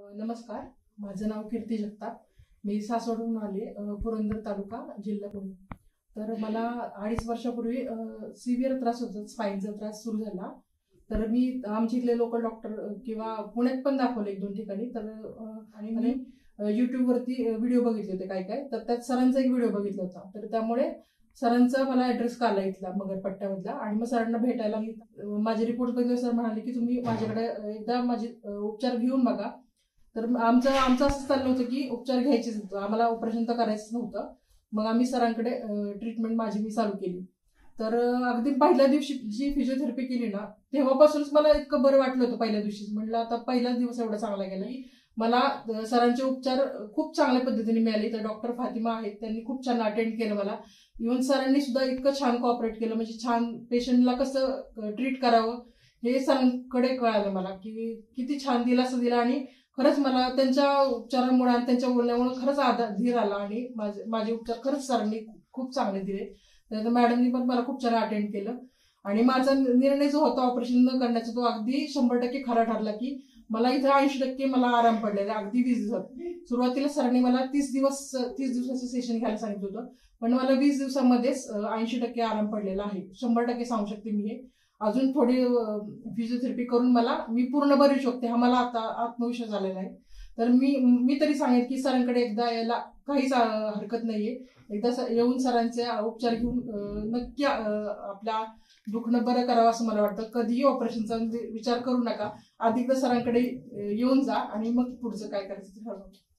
नमस्कार, माझं नाव कीर्ती जगताप. मी सासवडून आले, पुरंदर तालुका, जिल्हा पुणे. तर मला 2.5 वर्षापूर्वी सिव्हिअर त्रास होता, स्पाईनचा त्रास सुरू झाला. तर मी आमच्या इथले लोकल डॉक्टर किंवा पुण्यात पण दाखवले 1-2 ठिकाणी. तर आणि मी यूट्यूबवरती व्हिडिओ बघितले होते काय तर त्यात सरांचा एक व्हिडिओ बघितला होता. तर त्यामुळे सरांचा मला ॲड्रेस कळला इथला मगरपट्ट्यामधला. आणि मग सरांना भेटायला मी माझे रिपोर्ट बघितले. सर म्हणाले की तुम्ही माझ्याकडे एकदा माझे उपचार घेऊन बघा. तर आमचं असं चाललं होतं की उपचार घ्यायचेच होतं, आम्हाला ऑपरेशन तर करायचंच नव्हतं. मग आम्ही सरांकडे ट्रीटमेंट माझी मी चालू केली. तर अगदी पहिल्या दिवशी जी फिजिओथेरपी केली ना, तेव्हापासूनच मला इतकं बरं वाटलं होतं. पहिल्या दिवशीच म्हटलं आता पहिलाच दिवस एवढा चांगला गेला की मला सरांचे उपचार खूप चांगल्या पद्धतीने मिळाले. तर डॉक्टर फातिमा आहेत, त्यांनी खूप छान अटेंड केलं मला. इव्हन सरांनी सुद्धा इतकं छान कॉपरेट केलं, म्हणजे छान पेशंटला कसं ट्रीट करावं हे सरांकडे कळालं मला की किती छान दिलासा दिला. आणि खरंच मला त्यांच्या उपचारांमुळे आणि त्यांच्या बोलण्यामुळे खरंच धीर आला आणि माझे उपचार खरंच सरांनी खूप चांगले दिले. तर मॅडमनी पण मला खूप छान अटेंड केलं. आणि माझा निर्णय जो होता ऑपरेशन न करण्याचा, तो अगदी 100% खरा ठरला की मला इथं 80% मला आराम पडलेला. अगदी 20 दिवसात सुरुवातीला सरांनी मला 30 दिवसाचं सेशन घ्यायला सांगितलं होतं, पण मला 20 दिवसामध्येच 80% आराम पडलेला आहे. 100% सांगू शकते मी हे. अजून थोडी फिजिओथेरपी करून मी पूर्ण बरी होऊ शकते, हा मला आता आत्मविश्वास आलेला आहे. तर मी तरी सांगेन की सरांकडे एकदा यायला काहीच हरकत नाहीये. एकदा येऊन सरांचे उपचार घेऊन नक्की आपल्या दुखणं बरं करावं असं मला वाटतं. कधीही ऑपरेशनचा विचार करू नका, आधी एकदा सरांकडे येऊन जा आणि मग पुढचं काय करायचं ते ठरवा.